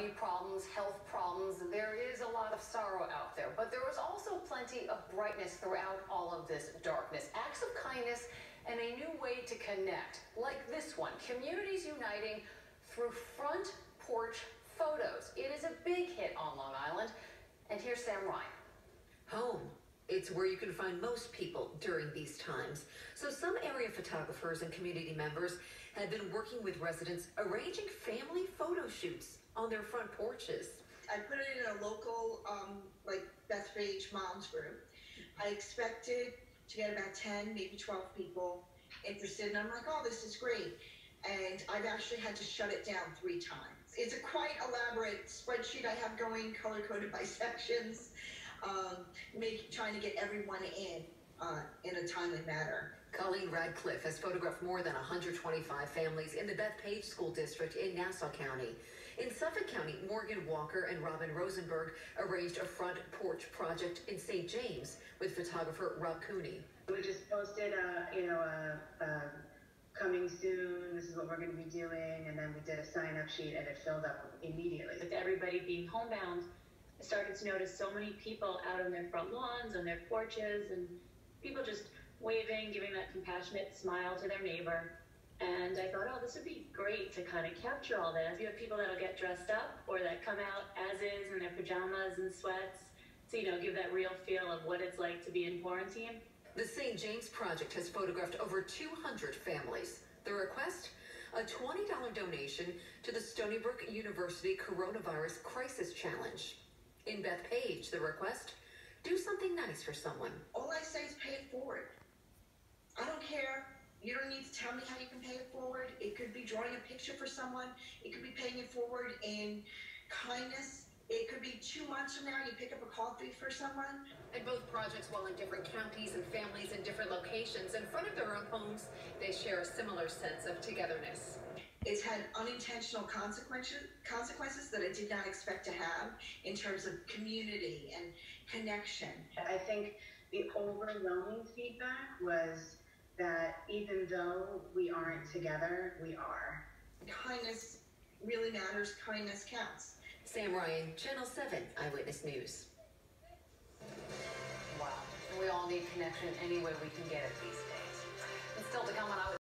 money problems, health problems. There is a lot of sorrow out there, but there was also plenty of brightness throughout all of this darkness. Acts of kindness and a new way to connect, like this one, communities uniting through front porch photos. It is a big hit on Long Island, and here's Sam Ryan. Home. It's where you can find most people during these times. So some area photographers and community members have been working with residents arranging family photo shoots on their front porches. I put it in a local, like Bethpage Moms group. I expected to get about 10, maybe 12 people interested, and I'm like, oh, this is great. And I've actually had to shut it down 3 times. It's a quite elaborate spreadsheet I have going, color-coded by sections, trying to get everyone in a timely manner. Colleen Radcliffe has photographed more than 125 families in the Bethpage School District in Nassau County. In Suffolk County, Morgan Walker and Robin Rosenberg arranged a front porch project in St. James with photographer Rob Cooney. We just posted coming soon, this is what we're going to be doing, and then we did a sign-up sheet and it filled up immediately. With everybody being homebound, I started to notice so many people out on their front lawns, on their porches, and people just waving, giving that compassionate smile to their neighbor. And I thought, oh, this would be great to kind of capture all this. You have people that'll get dressed up or that come out as is in their pajamas and sweats to, give that real feel of what it's like to be in quarantine. The St. James Project has photographed over 200 families. The request? A $20 donation to the Stony Brook University Coronavirus Crisis Challenge. In Bethpage, the request? Do something nice for someone. All I say is pay it forward. I don't care. You don't need to tell me how you can pay it forward. It could be drawing a picture for someone. It could be paying it forward in kindness. It could be 2 months from now, you pick up a coffee for someone. And both projects, while in different counties and families in different locations, in front of their own homes, they share a similar sense of togetherness. It's had unintentional consequences that I did not expect to have in terms of community and connection. I think the overwhelming feedback was that even though we aren't together, we are. Kindness really matters. Kindness counts. Sam Ryan, Channel 7 Eyewitness News. Wow. And we all need connection any way we can get it these days. And still to come on